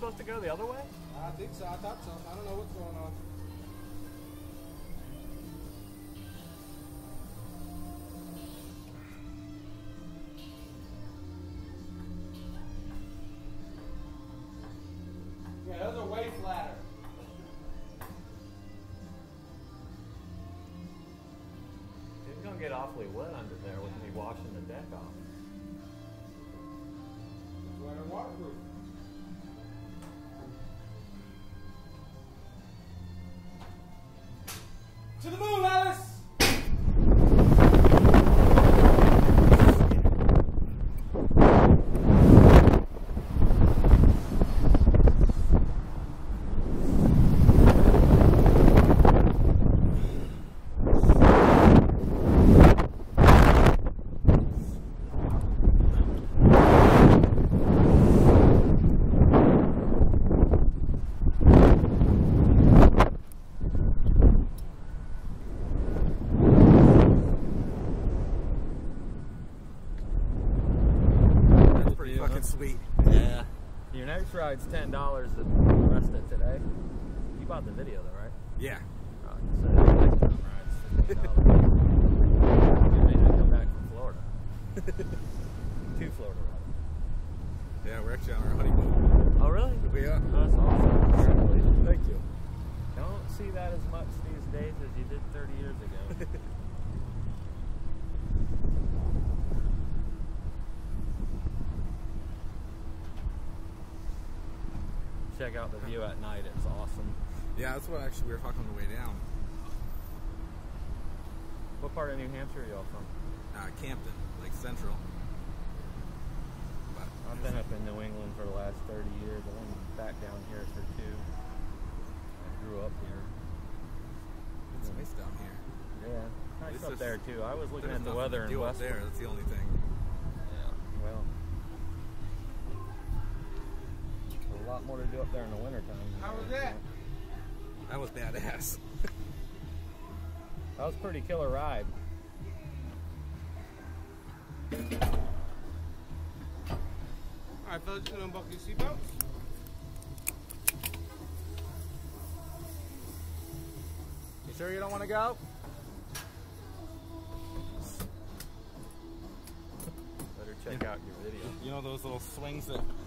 supposed to go the other way? I think so. I thought so. I don't know what's going on. Yeah, those are way flatter. It's gonna get awfully wet under there with me washing the deck off. That's why they're waterproof. To the moon, Alice! Sweet. Yeah. Your next ride's $10 the rest of today. You bought the video though, right? Yeah. Oh, so the next time ride's $15. You may not come back from Florida. To Florida, rather. Yeah, we're actually on our honeymoon. Oh, really? We are. Oh, that's awesome. Congratulations. Thank you. Don't see that as much these days as you did 30 years ago. Check out the view at night. It's awesome. Yeah, that's what actually we were talking on the way down. What part of New Hampshire are y'all from? Campton, like Central. But I've been up in New England for the last 30 years. I've been back down here for 2. I grew up here. It's nice down here. Yeah, nice It's up just- there too. I was looking There's at the nothing weather to in do up Westwood. there. That's the only thing. Yeah, well, there's a lot more to do up there in the wintertime. How was that? That was badass. That was a pretty killer ride. Alright, fellas, just gonna unbuckle your seatbelts. You sure you don't want to go? Better check out your video. You know those little swings that